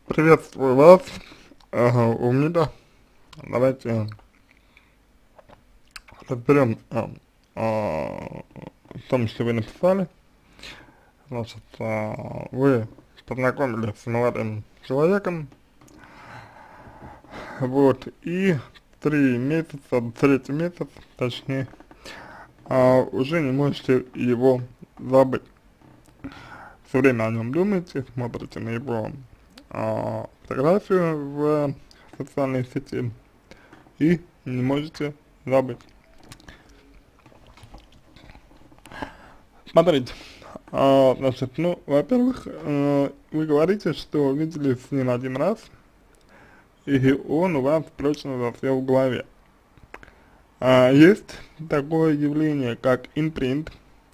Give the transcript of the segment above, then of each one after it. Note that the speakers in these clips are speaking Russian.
Приветствую вас, Умнида. Давайте разберем в том, что вы написали. Значит, вы познакомились с молодым человеком, вот, и 3 месяца, третий месяц, точнее, уже не можете его забыть. Все время о нем думаете, смотрите на его фотографию в социальной сети и не можете забыть. Смотрите, значит, ну, во-первых, вы говорите, что виделись с ним один раз, и он у вас прочно засел в голове. Есть такое явление, как импринт.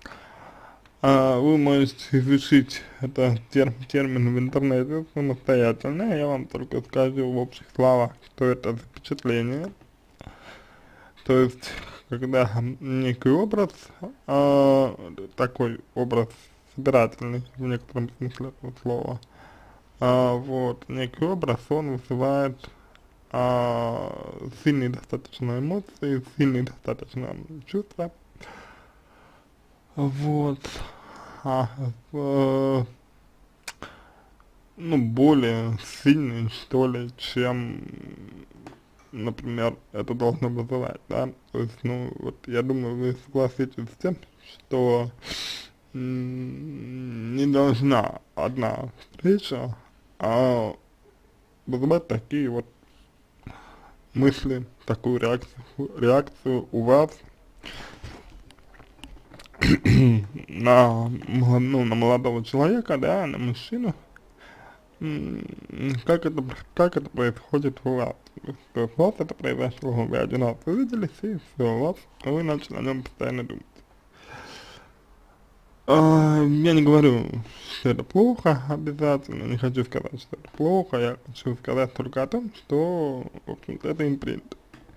Вы можете изучить этот термин в интернете самостоятельно, я вам только скажу в общих словах, что это за впечатление. То есть, когда некий образ, такой образ собирательный в некотором смысле этого слова, вот, некий образ, он вызывает сильные достаточно эмоции, сильные достаточно чувства, вот, а, э, ну, более сильные, что ли, чем, например, это должно вызывать, да, то есть, ну, вот, я думаю, вы согласитесь с тем, что не должна одна встреча вызывать такие вот мысли, такую реакцию у вас на молодого человека, да, на мужчину. М, как это происходит у вас? То есть у вас это произошло, вы один раз увиделись, и все, вы начали о нем постоянно думать. Я не говорю, что это плохо обязательно, не хочу сказать, что это плохо, я хочу сказать только о том, что, в общем-то, это импринт.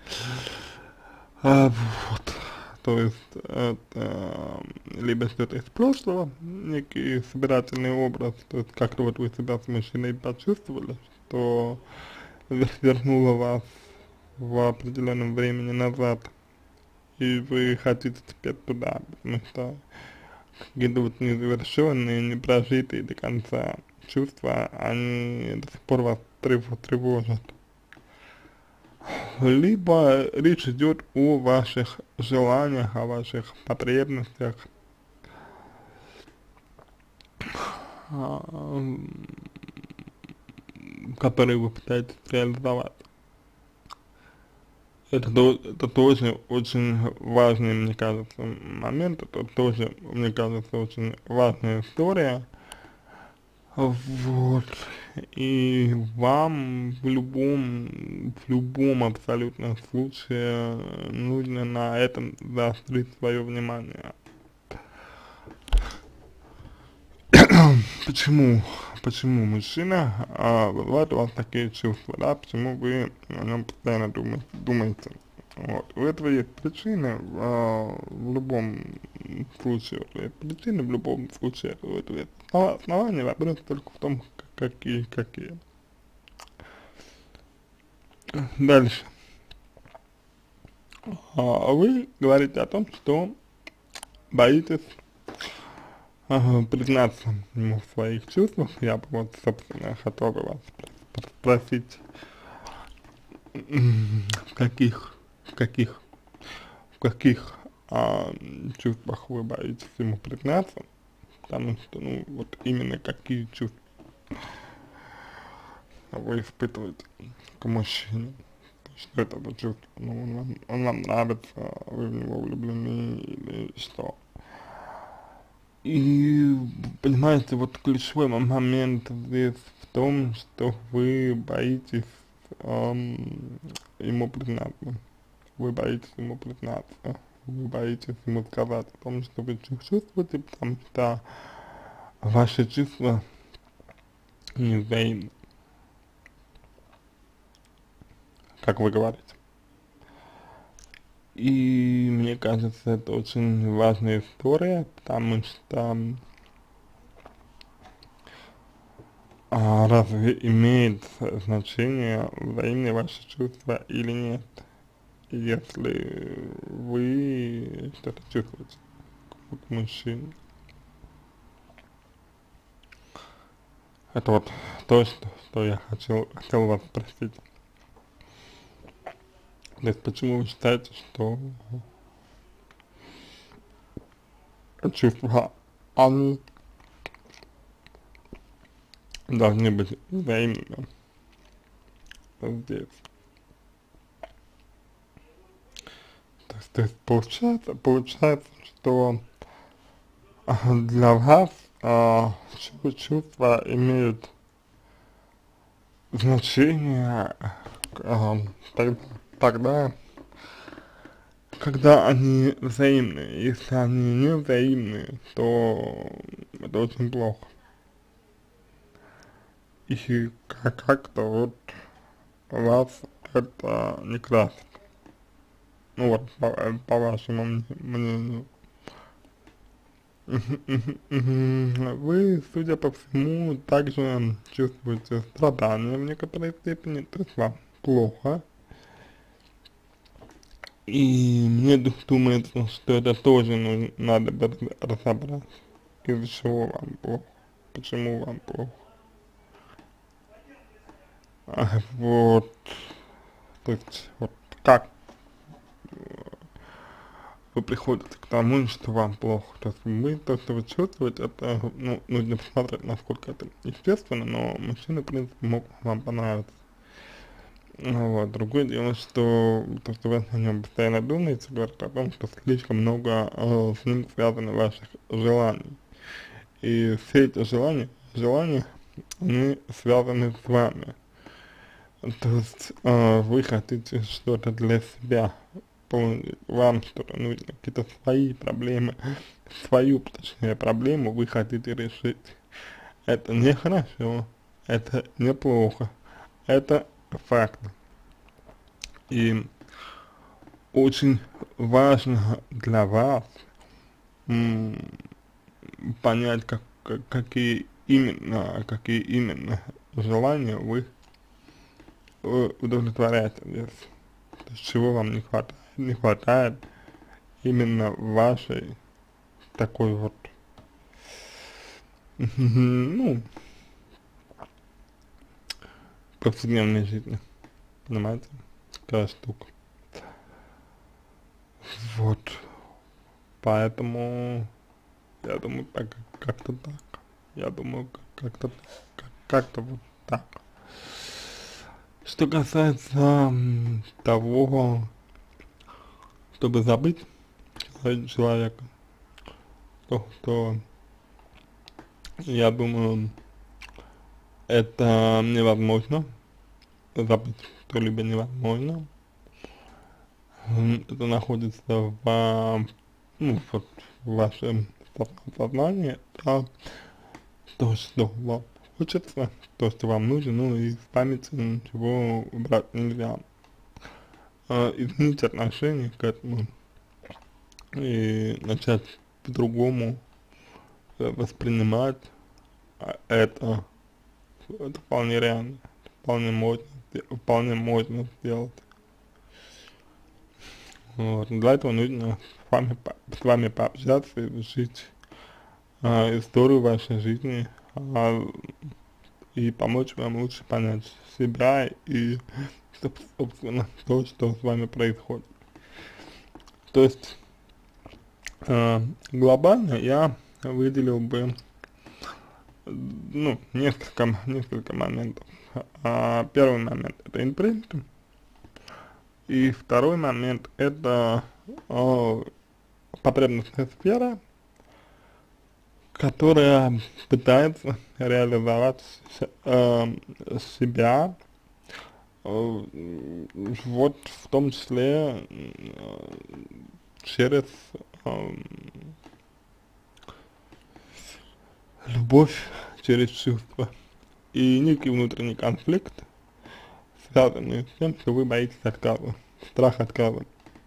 Вот, то есть, это либо что-то из прошлого, некий собирательный образ, то есть, как-то вот вы себя с мужчиной почувствовали, что вернуло вас в определенном времени назад, и вы хотите теперь туда, потому что какие-то вот незавершенные, не прожитые до конца чувства, они до сих пор вас тревожат. Либо речь идет о ваших желаниях, о ваших потребностях, а, которые вы пытаетесь реализовать. Это тоже очень важный, мне кажется, момент, это тоже, мне кажется, очень важная история. Вот. И вам в любом абсолютно случае нужно на этом заострить свое внимание. Почему? Почему мужчина вызывает у вас такие чувства, да? Почему вы о нем постоянно думаете? Вот. У этого есть причины, в любом случае, есть причины, в любом случае, у этого есть основания, вопрос только в том, какие. Дальше. Вы говорите о том, что боитесь признаться ему в своих чувствах. Я бы вот, собственно, хотел бы вас спросить, в каких, в каких, в каких чувствах вы боитесь ему признаться, потому что, ну, вот именно какие чувства вы испытываете к мужчине, что это за чувство, ну, он вам нравится, вы в него влюблены или что. И, понимаете, вот ключевой момент здесь в том, что вы боитесь ему признаться. Вы боитесь ему признаться. Вы боитесь ему сказать о том, что вы чувствуете, потому что ваши чувства не взаимны, как вы говорите. И мне кажется, это очень важная история, потому что разве имеет значение взаимные ваши чувства или нет, если вы что-то чувствуете к мужчине? Это вот то, что я хотел вас спросить. То есть почему вы считаете, что чувства, они должны быть взаимными здесь? То есть получается, что для вас чувства имеют значение тогда, тогда, когда они взаимные. Если они не взаимные, то это очень плохо. И как-то вот вас это не красит. Ну вот, по вашему мнению. Вы, судя по всему, также чувствуете страдания в некоторой степени, то есть вам плохо. И мне думается, что это тоже надо бы разобрать, из-за чего вам плохо, почему вам плохо. Вот, то есть, вот как вы приходите к тому, что вам плохо. То есть то, что вы чувствуете, это, ну, нужно посмотреть, насколько это естественно, но мужчины, в принципе, могут вам понравиться. Вот. Другое дело, что то, что вы о нем постоянно думаете, говорит о том, что слишком много с ним связано ваших желаний. И все эти желания, они связаны с вами. То есть вы хотите что-то для себя, вам что-то нужно, какие-то свои проблемы, свою, точнее, проблему вы хотите решить. Это не хорошо, это неплохо, это факт. И очень важно для вас понять, какие именно желания вы удовлетворяете здесь. То есть чего вам не хватает именно в вашей такой вот, ну, повседневной жизни, понимаете, такая штука. Вот, поэтому я думаю, как-то так. Я думаю, как-то вот так. Что касается того, чтобы забыть человека, то я думаю, это невозможно. Забыть что-либо невозможно. Это находится ну, вот, в вашем сознании, да, то, что вам хочется, то, что вам нужно, ну и в памяти ничего убрать нельзя. Изменить отношение к этому и начать по-другому воспринимать это вполне реально, вполне можно сделать. Вот. Для этого нужно с вами пообщаться, изучить историю вашей жизни и помочь вам лучше понять себя и, собственно, то, что с вами происходит. То есть, глобально я выделил бы, ну, несколько моментов. Первый момент — это импринт, и второй момент — это потребностная сфера, которая пытается реализовать себя, вот в том числе через любовь, через чувства. И некий внутренний конфликт, связанный с тем, что вы боитесь отказа, страх отказа.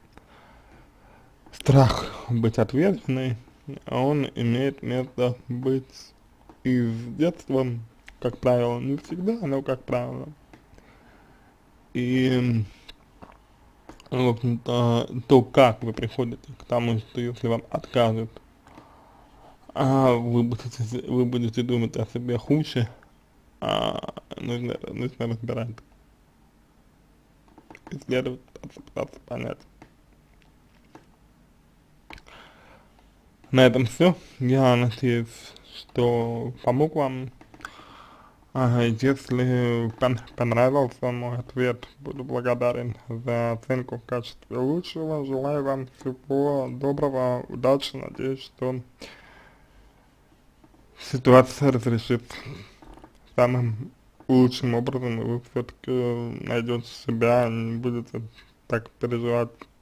Страх быть ответственной, он имеет место быть и с детства, как правило, не всегда, но как правило. И, в общем-то, то, как вы приходите к тому, что если вам откажут, вы будете думать о себе хуже, нужно разбирать, исследовать, пытаться понять. На этом все. Я надеюсь, что помог вам. Если понравился мой ответ, буду благодарен за оценку в качестве лучшего. Желаю вам всего доброго, удачи. Надеюсь, что ситуация разрешится самым лучшим образом, и вы все-таки найдете себя, не будете так переживать